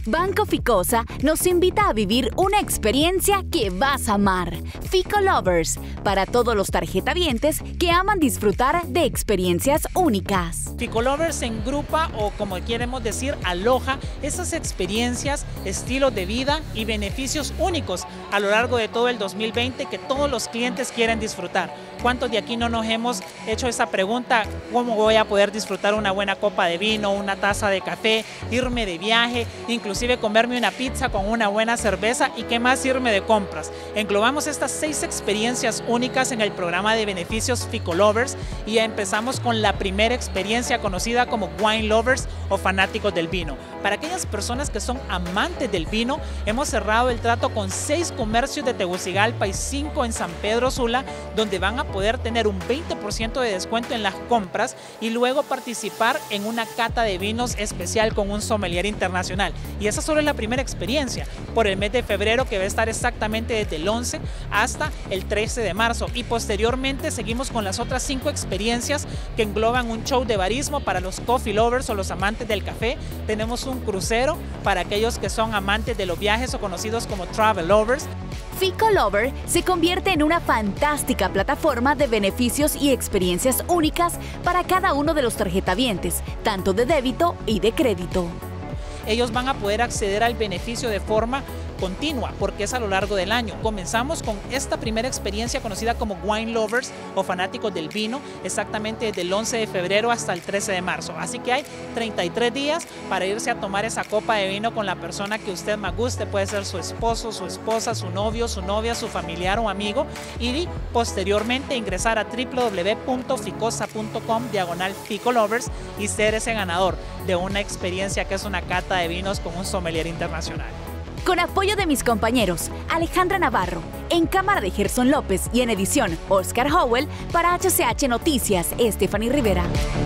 Banco Ficosa nos invita a vivir una experiencia que vas a amar. Fico Lovers, para todos los tarjetavientes que aman disfrutar de experiencias únicas. Fico Lovers engrupa, o como queremos decir, aloja esas experiencias, estilos de vida y beneficios únicos a lo largo de todo el 2020 que todos los clientes quieren disfrutar. ¿Cuántos de aquí no nos hemos hecho esa pregunta? ¿Cómo voy a poder disfrutar una buena copa de vino, una taza de café, irme de viaje, inclusive comerme una pizza con una buena cerveza y qué más, irme de compras? Englobamos estas 6 experiencias únicas en el programa de beneficios Fico Lovers y ya empezamos con la primera experiencia conocida como Wine Lovers o fanáticos del vino. Para aquellas personas que son amantes del vino, hemos cerrado el trato con 6 comercios de Tegucigalpa y 5 en San Pedro Sula, donde van a poder tener un 20% de descuento en las compras y luego participar en una cata de vinos especial con un sommelier internacional. Y esa solo es la primera experiencia por el mes de febrero, que va a estar exactamente desde el 11 hasta el 13 de marzo. Y posteriormente seguimos con las otras 5 experiencias que engloban un show de barismo para los coffee lovers o los amantes del café. Tenemos un crucero para aquellos que son amantes de los viajes o conocidos como travel lovers. Fico Lover se convierte en una fantástica plataforma de beneficios y experiencias únicas para cada uno de los tarjetavientes, tanto de débito y de crédito. Ellos van a poder acceder al beneficio de forma continua, porque es a lo largo del año. Comenzamos con esta primera experiencia conocida como Wine Lovers o fanáticos del vino, exactamente desde el 11 de febrero hasta el 13 de marzo. Así que hay 33 días para irse a tomar esa copa de vino con la persona que usted más guste. Puede ser su esposo, su esposa, su novio, su novia, su familiar o amigo, y posteriormente ingresar a www.ficosa.com/Fico Lovers y ser ese ganador de una experiencia que es una cata de vinos con un sommelier internacional. Con apoyo de mis compañeros Alejandra Navarro, en cámara de Gerson López y en edición Oscar Howell, para HCH Noticias, Stephanie Rivera.